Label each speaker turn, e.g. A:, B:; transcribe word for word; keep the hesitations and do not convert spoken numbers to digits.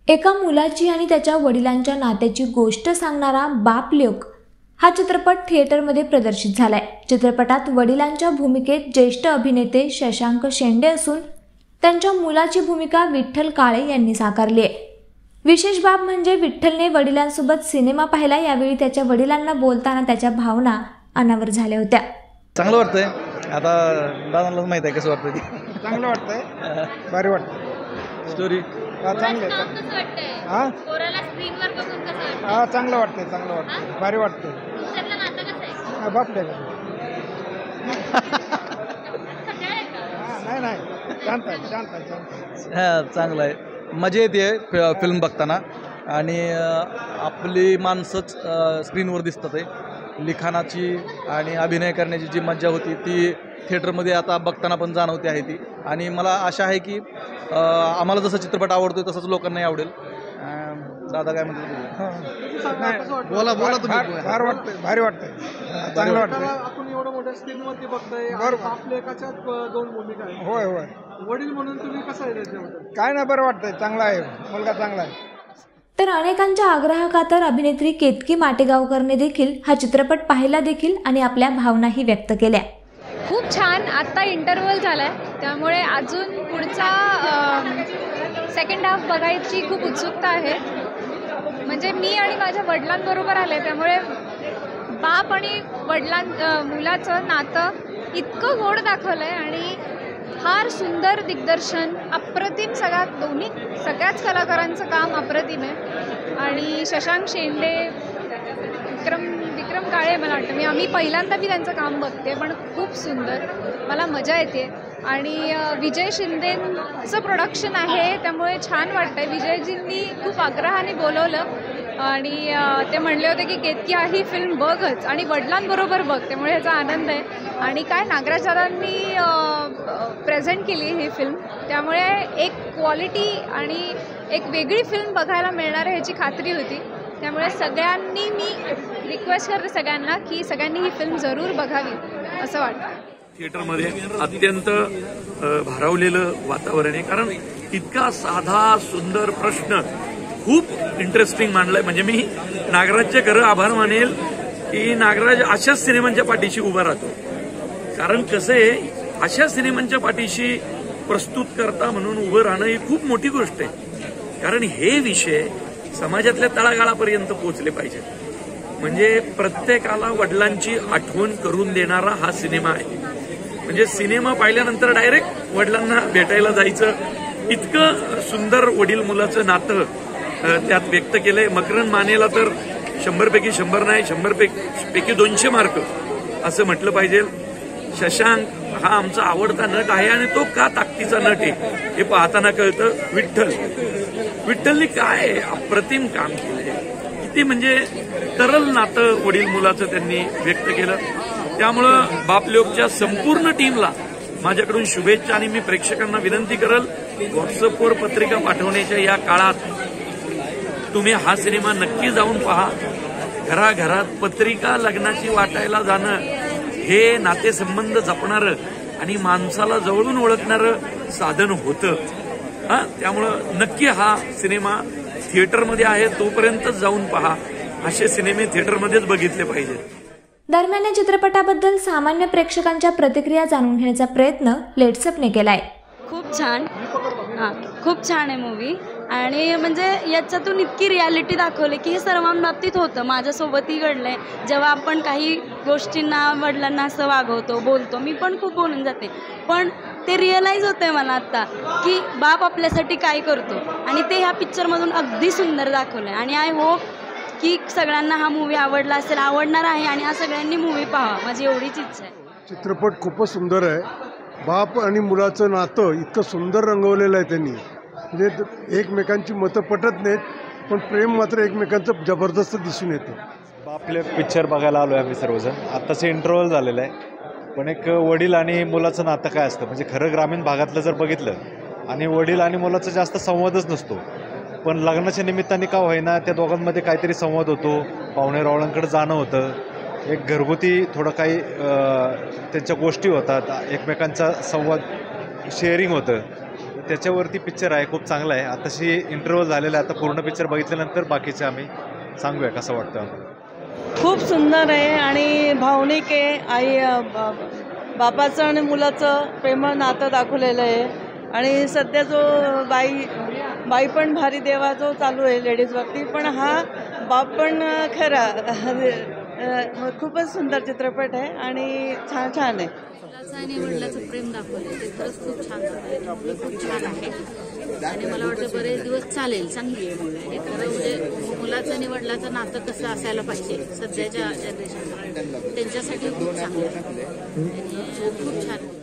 A: एका मुलाची आणि त्याच्या वडिलांच्या नात्याची गोष्ट सांगणारा बाप लेक हा चित्रपट थिएटरमध्ये प्रदर्शित झालाय। चित्रपटात वडिलांच्या भूमिकेत ज्येष्ठ अभिनेते शशांक शेंडे असून त्यांच्या मुलाची भूमिका विठ्ठल काळे यांनी साकारली आहे। विशेष बाब म्हणजे विठ्ठलने वडिलांसोबत सिनेमा पाहिला, यावेळी त्याच्या वडिलांना बोलताना त्याच्या भावना अनावर झाल्या होत्या।
B: चांगलं वाटतंय, आता दादांना माहित आहे कसं वाटतं ते।
C: चांगलं वाटतंय, भारी वाटतं
B: स्टोरी
C: चांगलं आहे। हां
D: पोराला स्क्रीनवर बघून कसं वाटतं?
C: हां चांगलं वाटतंय, चांगलं वाटतंय, भारी वाटतंय।
D: तुमच्यातलं नातं कसं आहे?
C: हां बाप आहे
D: सगळं आहे का?
C: हां नाही नाही शांत आहे, शांत आहे, शांत आहे।
B: हां चांगलं आहे, मजा येते फिल्म बघताना आणि आपली माणसंच स्क्रीनवर दिसतात आहे। लिखाणाची आणि अभिनय करण्याची जी मजा होती ती थिएटरमध्ये आता बघताना पण जाणवते आहे ती। आणि मला आशा आहे की आम्हाला जसं चित्रपट आवडतो तसंच लोकांनाही आवडेल। दादा काय म्हणतात? बोला बोला तुम्ही।
C: भारी वाटतंय, भारी वाटतंय, चांगलं वाटतंय।
E: आपण एवढं मोठ्या स्क्रीनवरती बघताय, आपल्या एकाच्या दोन भूमिका आहेत।
C: होय होय,
E: वडील म्हणून तुम्ही कसं आहे त्याच्याबद्दल?
C: काय नाही, बरं वाटतंय, चांगला आहे, मुलगा चांगला आहे।
A: तर अनेकांच्या आग्रहाखातर अभिनेत्री केतकी माटेगावकरने देखील हा चित्रपट पाहिला देखील आणि आपल्या भावनाही व्यक्त केल्या।
D: खूप छान, आत्ता इंटरव्हल झालाय त्यामुळे अजून पुढचा सेकंड हाफ बघायची खूप उत्सुकता आहे। म्हणजे मी आणि माझ्या वडिलांबरोबर आले त्यामुळे बाप आणि वडिलां मुलाचं नातं इतकं गोड दाखवलं आहे आणि फार सुंदर दिग्दर्शन, अप्रतिम, सगळ्यात दोन्ही सगळ्याच कलाकारांचं काम अप्रतिम आहे। आणि शशांक शेंडे, विक्रम विक्रम काळे, मला वाटतं मी आम्ही पहिल्यांदा मी त्यांचं काम बघते, पण खूप सुंदर, मला मजा येते। आणि विजय शिंदेंचं प्रोडक्शन आहे त्यामुळे छान वाटतं आहे। विजयजींनी खूप आग्रहाने बोलवलं आणि ते म्हणले होते की केतकी ही फिल्म बघच आणि वडिलांबरोबर बघ, त्यामुळे ह्याचा आनंद आहे। आणि काय नागराज दादांनी प्रेझेंट केली ही फिल्म, त्यामुळे एक क्वालिटी आणि एक वेगळी फिल्म बघायला मिळणार आहे ह्याची खात्री होती। त्यामुळे सगळ्यांनी, मी रिक्वेस्ट करते सगळ्यांना की सगळ्यांनी ही फिल्म जरूर बघावी असं वाटतं।
F: थिएटरमध्ये अत्यंत भारावलेलं वातावरण आहे, कारण इतका साधा सुंदर प्रश्न खूप इंटरेस्टिंग मांडलाय। म्हणजे मी नागराजचे खरं आभार मानेल की नागराज अशाच सिनेमांच्या पाठीशी उभा राहतो, कारण कसं आहे, अशा सिनेमांच्या पाठीशी प्रस्तुत करता म्हणून उभं राहणं ही खूप मोठी गोष्ट आहे। कारण हे विषय समाजातल्या तळागाळापर्यंत पोहोचले पाहिजेत। म्हणजे प्रत्येकाला वडिलांची आठवण करून देणारा हा सिनेमा आहे। म्हणजे सिनेमा पाहिल्यानंतर डायरेक्ट वडिलांना भेटायला जायचं, इतकं सुंदर वडील मुलाचं नातं त्यात व्यक्त केलंय। मकरंद मानेला तर शंभर पैकी शंभर नाही, शंभर पैकी दोनशे मार्क असं म्हटलं पाहिजे। शशांक हा आमचा आवडता नट आहे आणि तो का ताकदीचा नट आहे हे पाहताना कळतं। विठ्ठल विठ्ठलने काय अप्रतिम काम केलंय, किती म्हणजे तरल नातं वडील मुलाचं त्यांनी व्यक्त केलं। त्यामुळं बापलेकच्या संपूर्ण टीमला माझ्याकडून शुभेच्छा आणि मी प्रेक्षकांना विनंती करल, व्हॉट्सअपवर पत्रिका पाठवण्याच्या या काळात तुम्ही हा सिनेमा नक्की जाऊन पहा। घराघरात पत्रिका लग्नाची वाटायला जाणं हे नातेसंबंध जपणारं आणि माणसाला जवळून ओळखणारं साधन होतं। हा त्यामुळं नक्की हा सिनेमा थिएटरमध्ये आहे तोपर्यंत जाऊन पहा। असे सिनेमे थिएटरमध्येच बघितले पाहिजेत।
A: दरम्यान या चित्रपटाबद्दल सामान्य प्रेक्षकांच्या प्रतिक्रिया जाणून घेण्याचा प्रयत्न लेट्सअपने केलाय।
G: खूप छान, हां खूप छान आहे मूवी। आणि म्हणजे याच्यातून इतकी रियालिटी दाखवली की हे सर्वांबाबतीत होतं, माझ्यासोबतही घडलंय। जेव्हा आपण काही गोष्टींना वडिलांना असं वागवतो, बोलतो, मी पण खूप बोलून जाते, पण ते रिअलाईज होतंय मला आत्ता की बाप आपल्यासाठी काय करतो आणि ते ह्या पिक्चरमधून अगदी सुंदर दाखवलं आहे। आणि आय होप की सगळ्यांना हा मूवी आवडला असेल, आवडणार आहे आणि हा सगळ्यांनी मूवी पाहावा, माझी एवढीच इच्छा आहे।
H: चित्रपट खूपच सुंदर आहे। बाप आणि मुलाचं नातं इतकं सुंदर रंगवलेलं आहे त्यांनी, म्हणजे एकमेकांची मतं पटत नाहीत पण प्रेम मात्र एकमेकांचं जबरदस्त दिसून येतं।
I: बापले पिक्चर बघायला आलो आहे आम्ही सर्वजण, आत्ताचं इंटरव्हल झालेलं आहे, पण एक वडील आणि मुलाचं नातं काय असतं, म्हणजे खरं ग्रामीण भागातलं जर बघितलं आणि वडील आणि मुलाचा जास्त संवादच नसतो, पण लग्नाच्या निमित्ताने का होईना त्या दोघांमध्ये काहीतरी संवाद होतो, पाहुणे रावळांकडे जाणं होतं, एक घरगुती थोडं काही त्यांच्या गोष्टी होतात, एकमेकांचा संवाद शेअरिंग होतं। त्याच्यावरती पिक्चर आहे, खूप चांगला आहे. आताशी इंटरव्हल झालेला आहे. आता पूर्ण पिक्चर बघितल्यानंतर बाकीचे आम्ही सांगूया कसं वाटतं.
J: खूप सुंदर आहे आणि भावनिक आहे. आई बापाचं आणि मुलाचं प्रेमळ नातं दाखवलेलं आहे. आणि सध्या जो बाई बाई पण भारी देवा जो चालू आहे लेडीजवरती, पण हा बाप पण खरा. खूपच सुंदर चित्रपट आहे आणि छान छान आहे.
K: मुलाचं आणि वडिलाचं प्रेम दाखवलं ते खरंच खूप छान दाखवलं. खूप छान आहे आणि मला वाटतं बरेच दिवस चालेल. चांगली आहे मूवी. हे खरं म्हणजे मुलाचं आणि वडिलाचं नातं कसं असायला पाहिजे सध्याच्या जनरेशनला, त्यांच्यासाठी खूप चांगलं आहे. खूप छान.